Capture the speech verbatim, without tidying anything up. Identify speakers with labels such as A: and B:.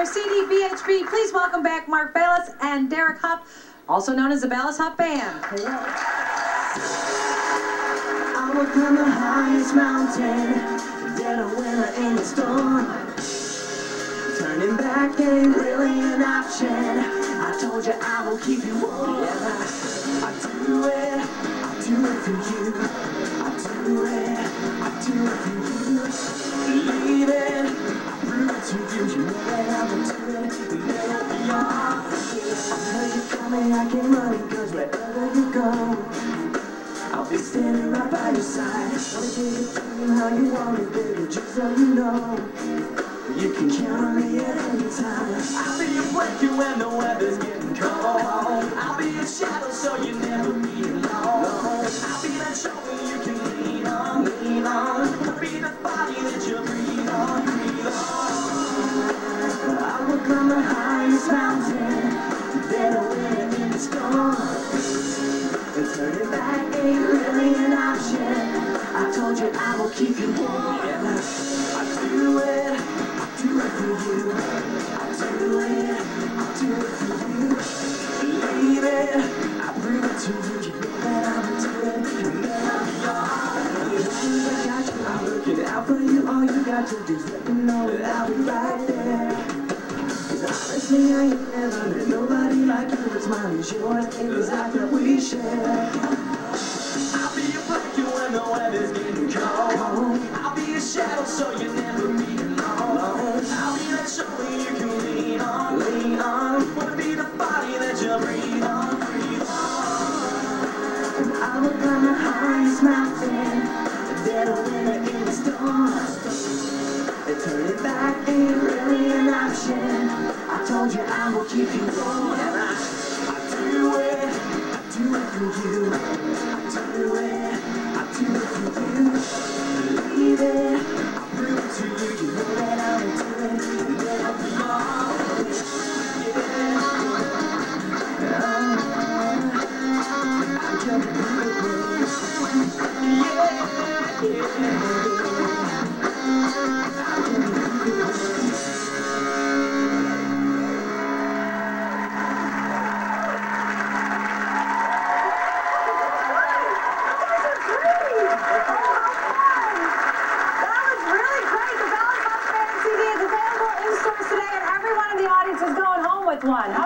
A: their C D B H B. Please welcome back Mark Ballas and Derek Hough, also known as the Ballas Hough Band.
B: I will climb the highest mountain, dead a winter in the storm. Turning back ain't really an option. I told you I will keep you warm. Yeah, I do it, I do it for you. I do it, I do it for you. Believe it, I prove it to you. You know that I will do it, little beyond. I know you got me, I can't run it, cause wherever you go, I'll be standing right by your side. Wanna give it to you how you want it, baby, just so you know. You can count on me at any time. I'll be your blanket when the weather's getting cold. I'll be your shadow so you never be alone. I'll be that shoulder you can lean on, lean on. I'll be the body that you breathe on, breathe on. I will climb the highest mountain, then a winter in the storm. And turning back ain't really an option. I told you I will keep you warm. I do it, I do it for you. I do it, I do it for you. Believe it, I prove it to you. You know that I will do it, and then I'll be yours. I got you, I'm looking out for you. All you got to do is let me know that I'll be right there. Cause honestly, I ain't never met nobody like you. What's mine is yours, it was like that we share. I'll be your blanket when the weather's getting cold. I'll be your shadow so you never be alone. I'll be that shoulder you can lean on, lean on. Wanna be the body that you breathe on, breathe on. And I will climb the highest mountain, dead a winter in the storm. And turning back ain't really an option. I told you I will keep you warm. And I, I do it, I do it for you. I do it, I do it for you. Believe it, I prove it to you. You know that I will do it, and then I'll be yours. Yeah, I just do it, baby. Yeah,
A: One.